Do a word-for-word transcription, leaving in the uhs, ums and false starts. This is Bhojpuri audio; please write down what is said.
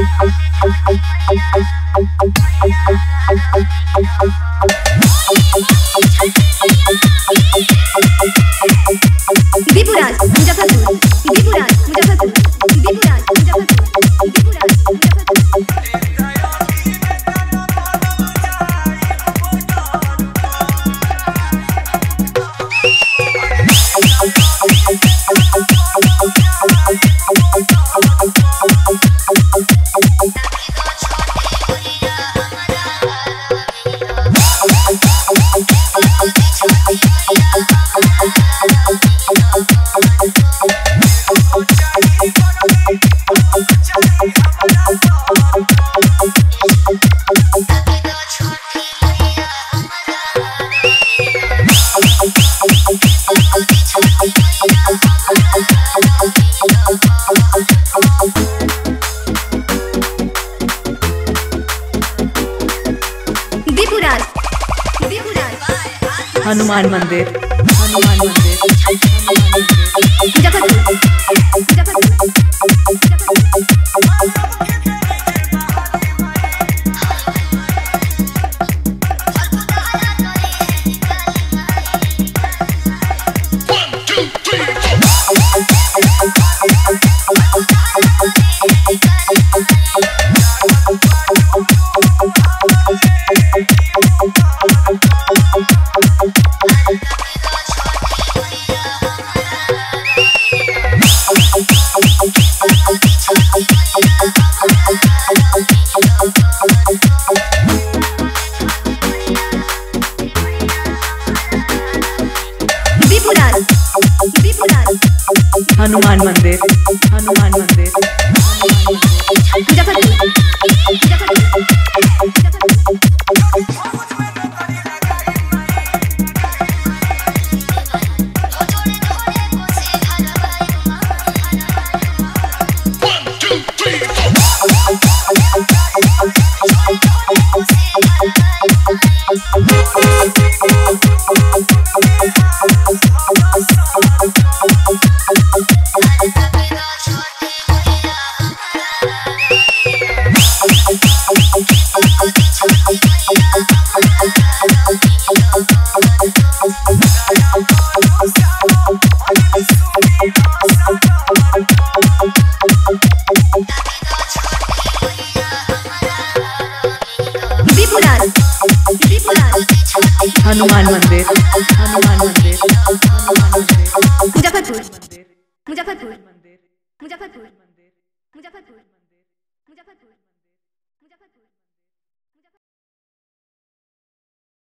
दीपुराज मुजफ्फरपुर दीपुराज मुजफ्फरपुर दीपुराज मुजफ्फरपुर दीपुराज मुजफ्फरपुर दीपुराज दीपुराज हनुमान मंदिर हनुमान मंदिर मुजफ्फरपुर मुजफ्फरपुर दीपुराज दीपुराज हनुमान मंदिर हनुमान मंदिर मुजफ्फरपुर दीपुराज दीपुराज हनुमान मंदिर हनुमान मंदिर मुजफ्फरपुर मुजफ्फरपुर मुजफ्फरपुर मुजफ्फरपुर मुजफ्फरपुर मुजफ्फरपुर